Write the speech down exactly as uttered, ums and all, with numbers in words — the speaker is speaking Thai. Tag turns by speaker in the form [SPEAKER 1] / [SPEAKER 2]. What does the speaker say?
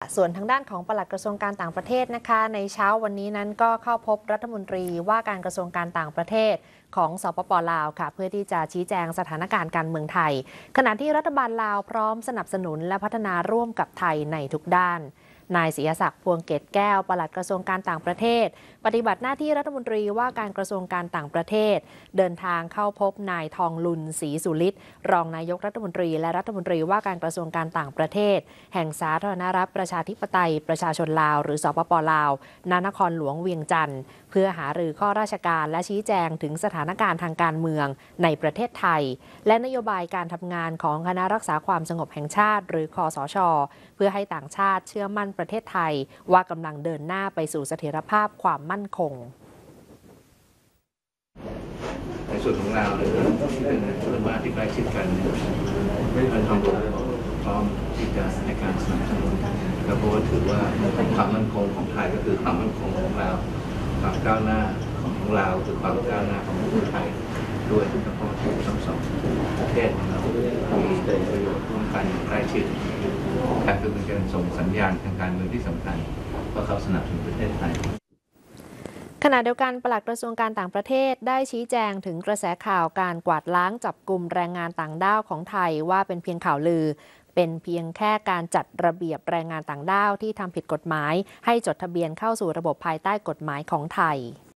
[SPEAKER 1] ส่วนทางด้านของปลัดกระทรวงการต่างประเทศนะคะในเช้าวันนี้นั้นก็เข้าพบรัฐมนตรีว่าการกระทรวงการต่างประเทศของสปป.ลาวค่ะเพื่อที่จะชี้แจงสถานการณ์การเมืองไทยขณะที่รัฐบาลลาวพร้อมสนับสนุนและพัฒนาร่วมกับไทยในทุกด้านนายศรีศักดิ์พวงเกตแก้วปลัดกระทรวงการต่างประเทศปฏิบัติหน้าที่รัฐมนตรีว่าการกระทรวงการต่างประเทศเดินทางเข้าพบนายทองลุนศรีสุฤทธิ์รองนายกรัฐมนตรีและรัฐมนตรีว่าการกระทรวงการต่างประเทศแห่งสาธารณรัฐประชาธิปไตยประชาชนลาวหรือสปป.ลาวณนครหลวงเวียงจันทร์เพื่อหารือข้อราชการและชี้แจงถึงสถานการณ์ทางการเมืองในประเทศไทยและนโยบายการทำงานของคณะรักษาความสงบแห่งชาติหรือคสช.เพื่อให้ต่างชาติเชื่อมั่นประเทศไทยว่ากำลังเดินหน้าไปสู่เสถียรภาพความมั่นคง
[SPEAKER 2] ในส่วนของเราเลยที่เป็นเพื่อนบ้านที่ใกล้ชิดกันไม่เป็นทางพร้อมที่จะในการสนับสนุนและเพราะว่าถือว่าความมั่นคงของไทยก็คือความมั่นคงของเราความก้าวหน้าของเราคือความก้าวหน้าของคนไทยด้วยเพราะว่าทั้งสองประเทศเรามีประโยชน์ร่วมกันใกล้ชิดการคือเป็นการส่งสัญญาณทางการเมืองที่สำคัญว่าเขาสนับสนุนประเทศไทย
[SPEAKER 1] ขณะเดียวกันปลัดกระทรวงการต่างประเทศได้ชี้แจงถึงกระแสข่าวการกวาดล้างจับกุมแรงงานต่างด้าวของไทยว่าเป็นเพียงข่าวลือเป็นเพียงแค่การจัดระเบียบแรงงานต่างด้าวที่ทำผิดกฎหมายให้จดทะเบียนเข้าสู่ระบบภายใต้กฎหมายของไทย